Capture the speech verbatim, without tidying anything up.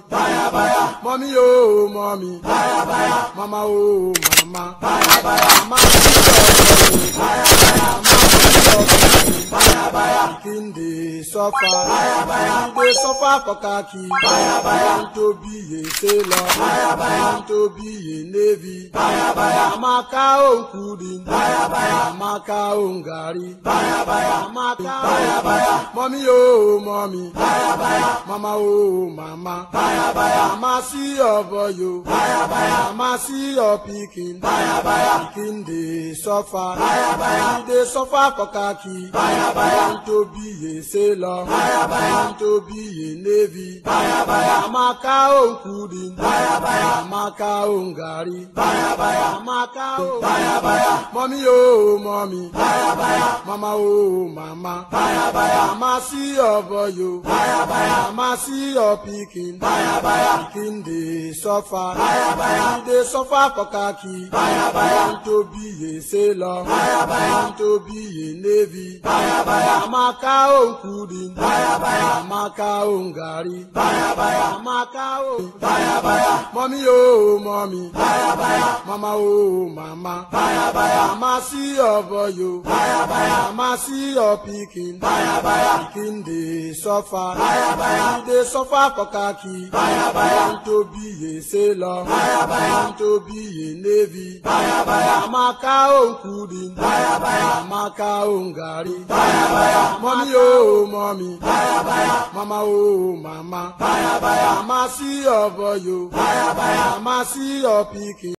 baya baya. Mommy oh mommy, Baya baya. mama oh mama, Baya baya. mama oh Baya baya. Baya baya. pikin dey suffer, Baya baya. dey suffer for khaki. Baya baya. Want to be a sailor, Baya baya. want to be a navy. Baya baya. Amaka on kudin, Baya baya. Amaka on gari, Baya baya. Amaka Baya baya. mommy oh mommy, Baya baya. mama oh mama, Baya baya. mama see your boy yo, Baya baya. mama see your pikin, Baya baya. pikin dey suffer, Baya baya. dey suffer for khaki. Baya baya. Want to be a sailor, Baya baya. want to be a navy. Baya baya. Amaka on kudin, Baya baya. Amaka on gari, Baya baya. Amaka oh Baya baya. mommy oh mommy, Baya baya. mama oh mama, Baya baya. mama see your boy yo, Baya baya. mama see your pikin, Baya baya. pikin dey suffer, Baya baya. dey suffer for khaki. Baya baya. Want to be a sailor, Baya baya. want to be a navy. Baya baya. Amaka on kudin, Baya baya. Amaka on gari, Baya baya. Amaka oh Baya baya. mommy oh mommy, Baya baya. mama oh mama, Baya baya. mama see your boy yo, Baya baya. mama see your pikin, Baya baya. pikin dey suffer, Baya baya. dey suffer for khaki. Baya baya. Want to be a sailor, Baya baya. want to be a navy. Baya baya. Amaka on kudin, Baya baya. Amaka on gari, Baya baya. mommy oh mommy, Baya baya. mama oh mama, Baya baya. mama see your boy yo, Baya baya. mama see your pikin.